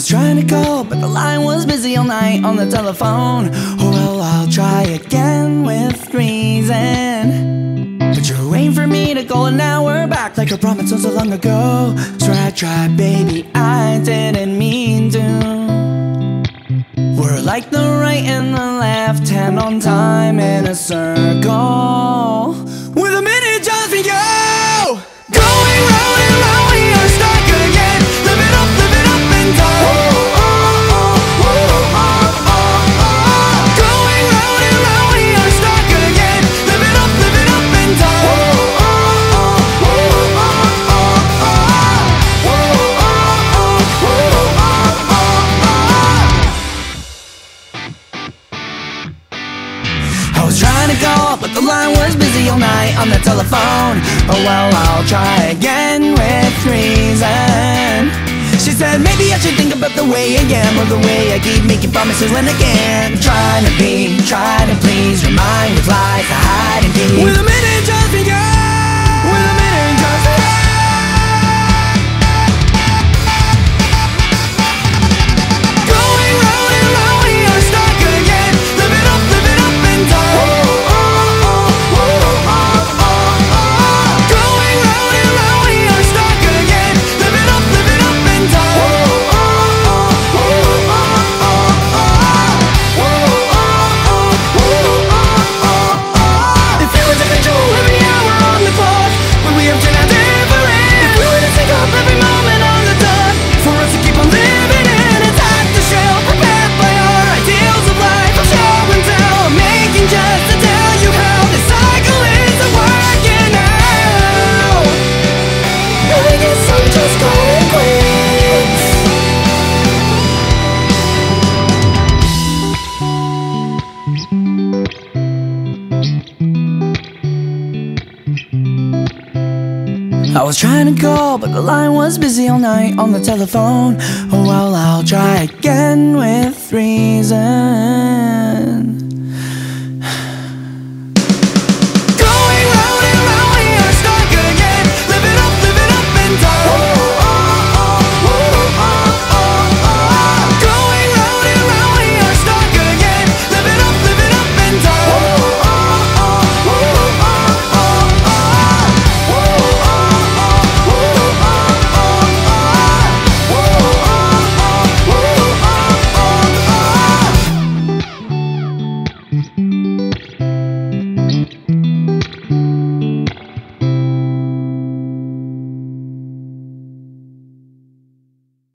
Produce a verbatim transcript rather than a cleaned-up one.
was trying to call, but the line was busy all night on the telephone. Oh well, I'll try again with reason. But you're waiting for me to call an hour back, like I promised so, so long ago. So I tried, baby, I didn't mean to. We're like the right and the left hand on time in a circle, with a minute just for you. Going round and round, we are stuck again. Live it up, live it up and down. Oh, oh, oh, oh, oh, oh, oh. Going round and round, we are stuck again. Live it up, live it up and down. Oh, oh, oh, oh, oh, oh, oh. Oh, oh, oh, oh, oh. I was trying to call, but the line was busy all night on the telephone. Oh well, I'll try again with reason. She said maybe I should think about the way I am, or the way I keep making promises when I can't. Trying to be, trying to please, your mind with lies I hide and keep. With a minute just for you, with a minute just for you. Going round and round, we are stuck again. Live it up, live it up and down. Oh, oh, oh, oh, oh, oh, oh. Going round and round, we are stuck again. Live it up, live it up and down. Oh, oh, oh, oh, oh, oh, oh. Oh, oh, oh, oh, oh. If you were to control every hour on the clock, would we have turned out different? If we were to take up every moment on the dot, for us to keep on living in a tight to shell, prepared by our ideals of life, I'm show and tell, I'm making just to tell you how this cycle isn't working out. I guess I'm just calling quits. I was trying to call, but the line was busy all night on the telephone. Oh well, I'll try again with reason.